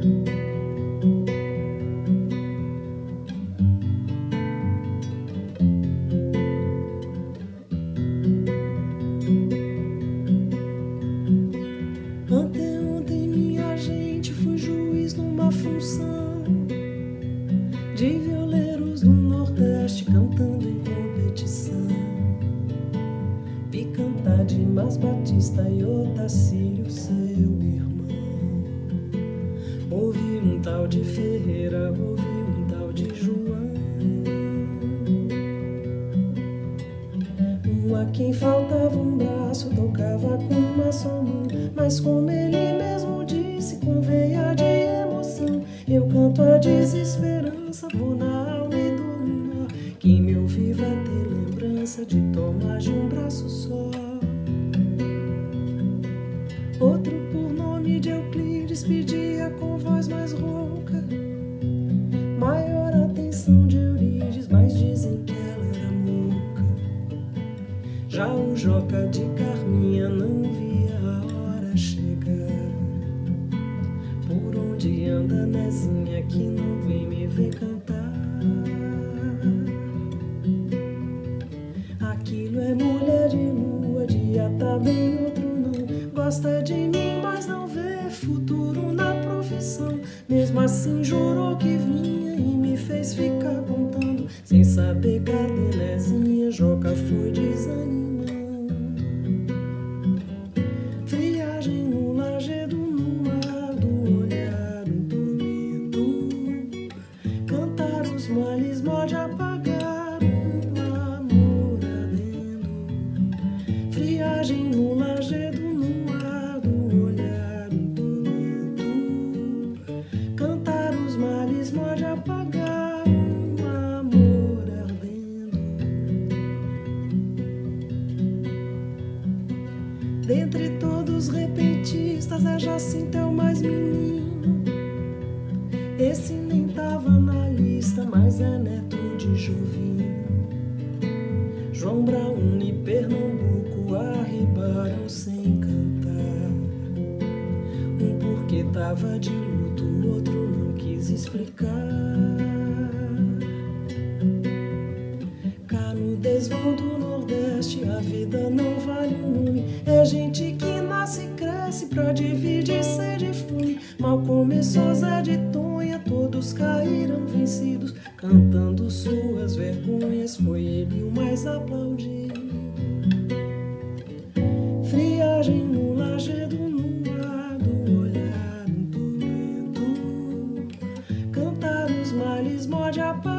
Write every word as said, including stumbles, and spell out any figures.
Anteontem, minha gente, fui juiz numa função de violeiros do Nordeste cantando em competição. Vi cantar Dimas Batista e Otacílio, seu irmão. Ouvi um tal de Ferreira, ouvi um tal de João. Um a quem faltava um braço tocava com uma só mão, mas como ele mesmo disse, com veia de emoção, eu canto a desesperança, vou na alma e dou no ar. Quem me ouvir vai ter lembrança de tomar de um braço só. Outro, por nome de Euclides, pedia com voz mais rouca maior atenção de Eurídice, mas dizem que ela era louca. Já o Joca de Carminha não via a hora chegar. Por onde anda Nezinha que não vem me ver cantar? Aquilo é mulher de lua, dia tá bem, outro não. Gosta de mim, mas não vê futuro na profissão. Mesmo assim jurou que vinha e me fez ficar contando. Sem saber cadê Nezinha, Joca foi desanimando. Friagem no lajedo, no mar do olhar, um tormento. Cantar os males pode apagar um amor ardendo. Friagem no lajedo, no ar do olhar, um tormento. Cantar os males pode apagar um amor ardendo. Dentre todos os repentistas, a Jacinta é o mais menino. Esse nem tava na lista, mas é neto de Jovinho. João Braun e Pernambuco arribaram sem cantar. Um porque tava de luto, o outro não quis explicar. Cá no desvão do Nordeste, a vida não vale um nome. É gente que nasce e cresce pra dividir sede e fome. Mal começou Zé de Tonha, todos caíram vencidos, cantando suas vergonhas. Foi ele o mais aplaudido. Friagem no lajedo, no ar do olhar, um tormento. Cantar os males pode apagar